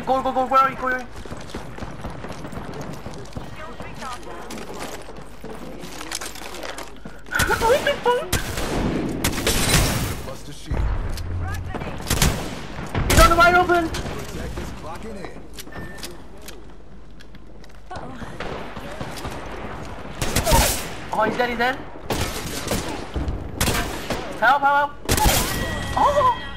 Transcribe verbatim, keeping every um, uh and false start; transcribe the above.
go, go, go, where are you going? What the fuck? Bust a shield. He's on the wide open! Protect is clocking in. Oh, he's dead, he's dead. Help, help, help. Oh!